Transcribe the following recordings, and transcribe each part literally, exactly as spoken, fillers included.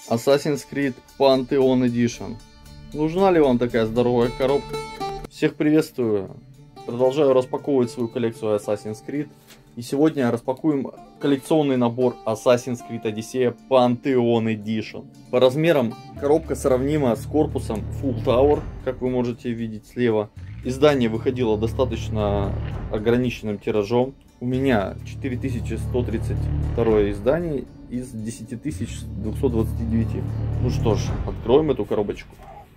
Assassin's Creed Pantheon Edition. Нужна ли вам такая здоровая коробка? Всех приветствую. Продолжаю распаковывать свою коллекцию Assassin's Creed. И сегодня распакуем коллекционный набор Assassin's Creed Odyssey Pantheon Edition. По размерам коробка сравнима с корпусом Full Tower, как вы можете видеть слева. Издание выходило достаточно ограниченным тиражом. У меня четыре тысячи сто тридцать второе издание из десяти тысяч двухсот двадцати девяти. Ну что ж, откроем эту коробочку.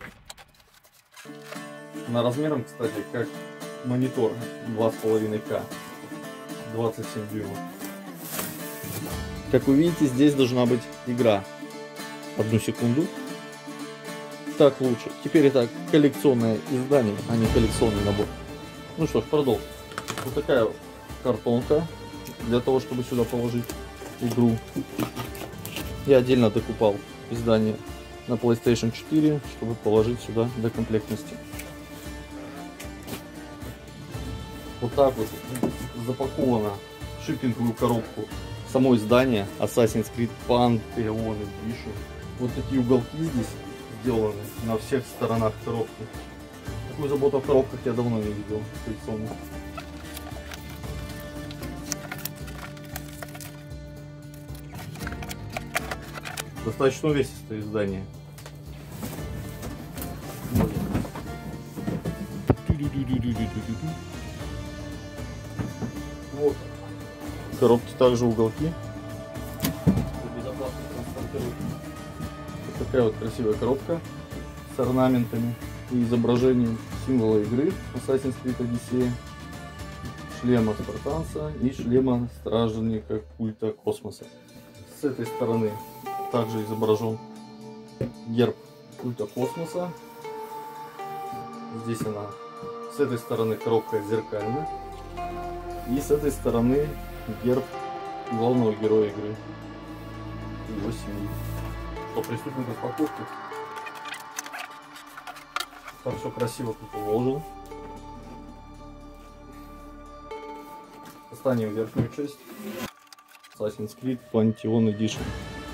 На размером, кстати, как монитор два с половиной ка, двадцать семь дюймов. Как вы видите, здесь должна быть игра. Одну секунду. Так лучше. Теперь это коллекционное издание, а не коллекционный набор. Ну что ж, продолжим. Вот такая картонка для того, чтобы сюда положить игру. Я отдельно докупал издание на PlayStation четыре, чтобы положить сюда для комплектности. Вот так вот запаковано в шиппинговую коробку само издание Assassin's Creed Pantheon Edition. Вот такие уголки здесь сделаны на всех сторонах коробки. Такую заботу о коробках я давно не видел. Достаточно увесистое издание. Вот. В коробке также уголки. Вот такая вот красивая коробка с орнаментами и изображением символа игры Assassin's Creed Odyssey, шлема спартанца и шлема стражника культа космоса. С этой стороны также изображен герб культа космоса. Здесь она. С этой стороны коробка зеркальная. И с этой стороны герб главного героя игры и его семьи. Что, приступим к распаковке. Там все красиво тут уложено. Достанем верхнюю часть. Assassin's Creed Pantheon Edition.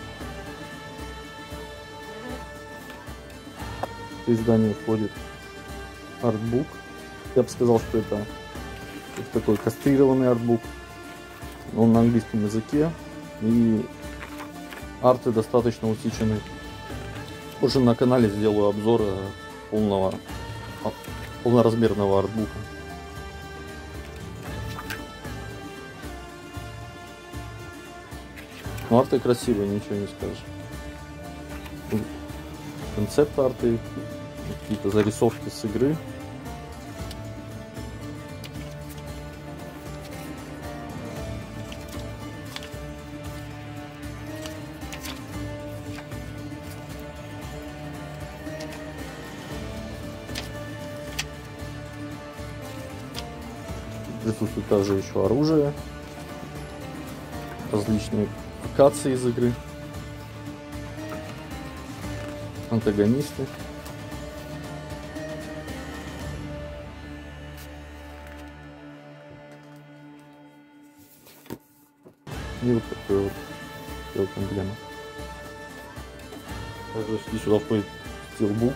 В издание входит артбук. Я бы сказал, что это такой кастрированный артбук. Он на английском языке. И арты достаточно усечены. Уже на канале сделаю обзор полного, полноразмерного артбука. Но арты красивые, ничего не скажешь. Концепт арты, какие-то зарисовки с игры. Присутствует также еще оружие, различные локации из игры, антагонисты. И вот такой вот, вот эмблема. Также здесь сюда входит стилбук.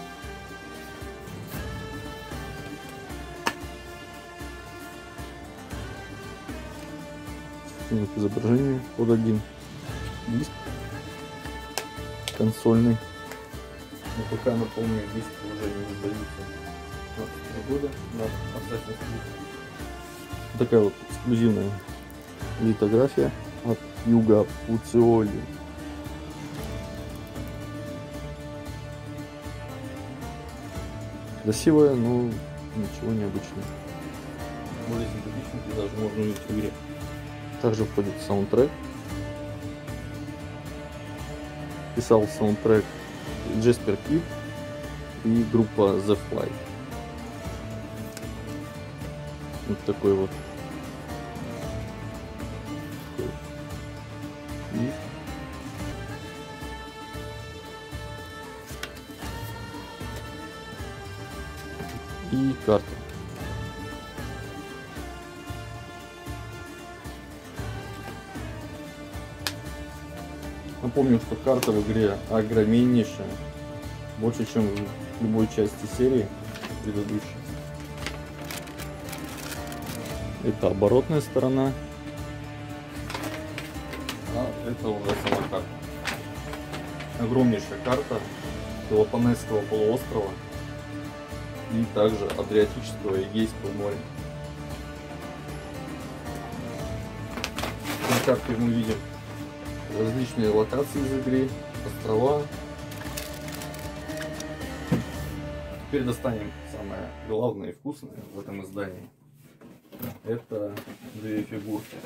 К изображению под один диск консольный. Но пока напомню, диск уже не издаются года на Assassin's Creed. Такая вот эксклюзивная литография от Юга Пуциоли. Красивая, но ничего необычного. Более симпатичный даже можно увидеть в игре. Также входит саундтрек. Писал саундтрек Джеспер Кид и группа The Fly. Вот такой вот. И, и карта. Напомню, что карта в игре огромнейшая, больше, чем в любой части серии предыдущей. Это оборотная сторона, а это уже сама карта. Огромнейшая карта Пелопоннесского полуострова и также Адриатического и Эгейского моря. На карте мы видим различные локации из игры, острова. Теперь достанем самое главное и вкусное в этом издании. Это две фигурки.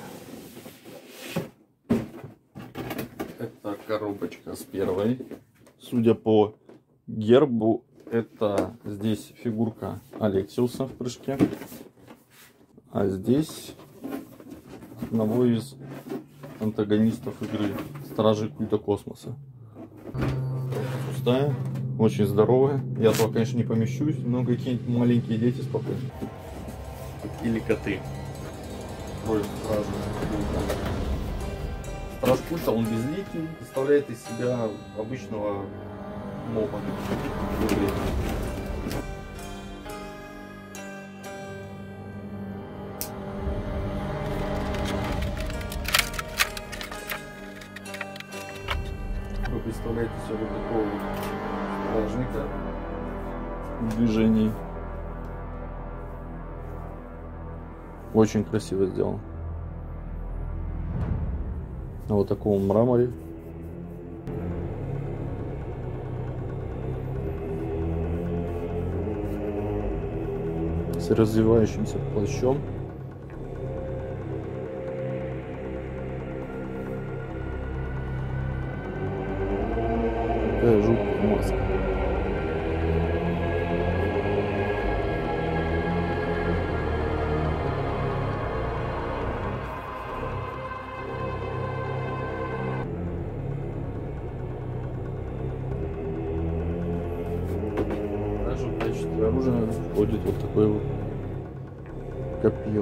Это коробочка с первой. Судя по гербу, это здесь фигурка Алексиуса в прыжке. А здесь одного из антагонистов игры, Стражей Культа Космоса. Пустая, очень здоровая. Я туда, конечно, не помещусь, но какие-нибудь маленькие дети спокойно. Или коты. Ой, Стража Культа. Страж Культа, он безликий, представляет из себя обычного моба. Вы представляете себе вот такого вот стражника в движении. Очень красиво сделано. На вот таком мраморе. С развивающимся плащом. Такая жуткая маска. Также в качестве оружия входит вот такое вот копье.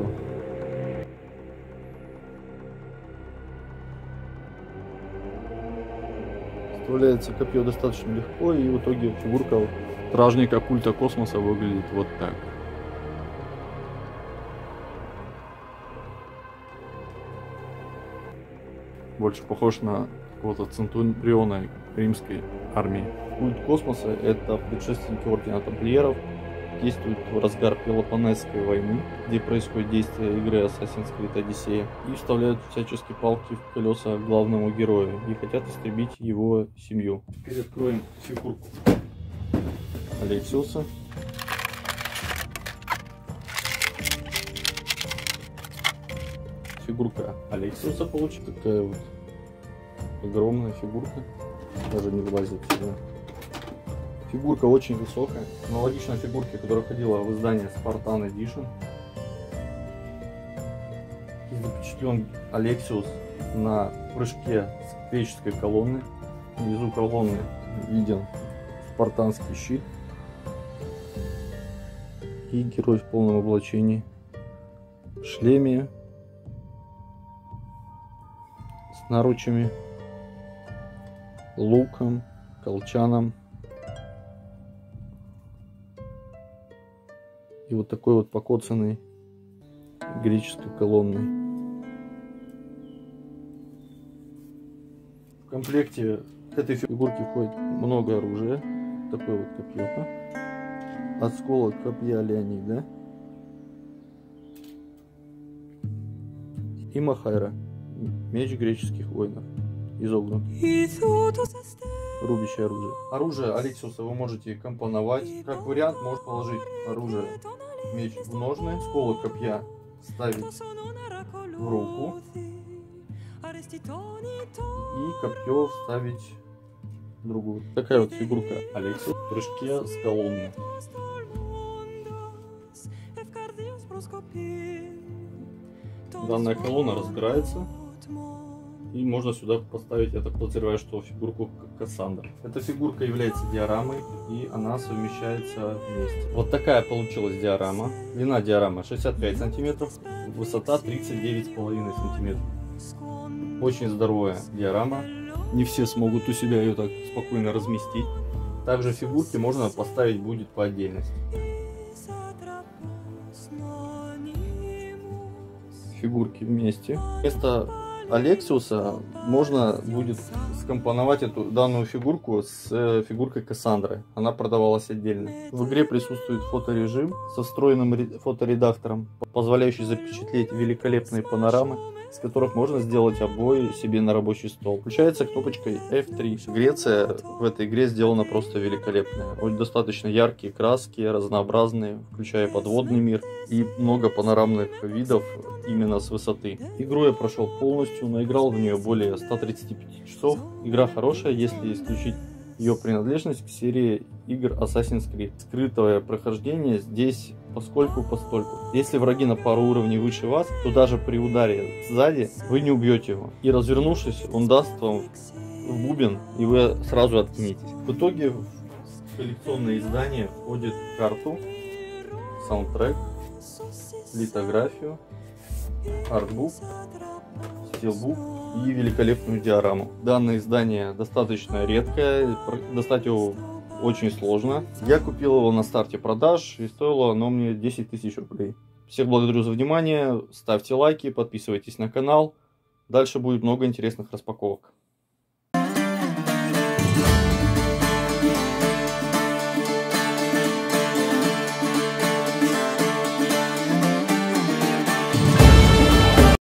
Вставляется копье достаточно легко, и в итоге фигурка стражника Культа Космоса выглядит вот так. Больше похож на какого-то центуриона римской армии. Культ Космоса — это предшественники Ордена Тамплиеров. Действует в разгар Пелопоннесской войны, где происходит действие игры Assassin's Creed Odyssey, и вставляют всяческие палки в колеса главному герою и хотят истребить его семью. Теперь откроем фигурку Алексиуса. Фигурка Алексиуса получится. Такая вот огромная фигурка, даже не влазит сюда. Фигурка очень высокая, аналогичная фигурке, которая входила в издание Spartan Edition. Здесь запечатлен Алексиус на прыжке с греческой колонны. Внизу колонны виден спартанский щит и герой в полном облачении, в шлеме, с наручами, луком, колчаном. И вот такой вот покоцанной греческой колонной. В комплекте к этой фигурке входит много оружия. Такое вот копье. Осколок копья Леонида. И Махайра. Меч греческих воинов. Изогнутый. Рубящее оружие. Оружие Алексиуса вы можете компоновать. Как вариант, можно положить оружие, меч в ножны, сколок копья ставить в руку и копье вставить в другую. Такая вот фигурка Алексиуса в прыжке с колонны. Данная колонна разбирается. И можно сюда поставить, я так подозреваю, что фигурку Кассандра. Эта фигурка является диорамой, и она совмещается вместе. Вот такая получилась диорама. Длина диорамы шестьдесят пять сантиметров, высота тридцать девять с половиной сантиметров. Очень здоровая диорама. Не все смогут у себя ее так спокойно разместить. Также фигурки можно поставить будет по отдельности. Фигурки вместе. Вместо Алексиуса можно будет скомпоновать эту данную фигурку с фигуркой Кассандры. Она продавалась отдельно. В игре присутствует фоторежим со встроенным фоторедактором, позволяющий запечатлеть великолепные панорамы, из которых можно сделать обои себе на рабочий стол. Включается кнопочкой эф три. Греция в этой игре сделана просто великолепная. Вот достаточно яркие краски, разнообразные, включая подводный мир и много панорамных видов именно с высоты. Игру я прошел полностью, наиграл в нее более ста тридцати пяти часов. Игра хорошая, если исключить ее принадлежность к серии игр Assassin's Creed. Скрытое прохождение здесь поскольку постольку. Если враги на пару уровней выше вас, то даже при ударе сзади вы не убьете его. И развернувшись, он даст вам в бубен, и вы сразу откинетесь. В итоге в коллекционное издание входит карту, саундтрек, литографию, артбук, стилбук и великолепную диораму. Данное издание достаточно редкое, достать его очень сложно. Я купил его на старте продаж и стоило оно мне десять тысяч рублей. Всех благодарю за внимание, ставьте лайки, подписывайтесь на канал. Дальше будет много интересных распаковок.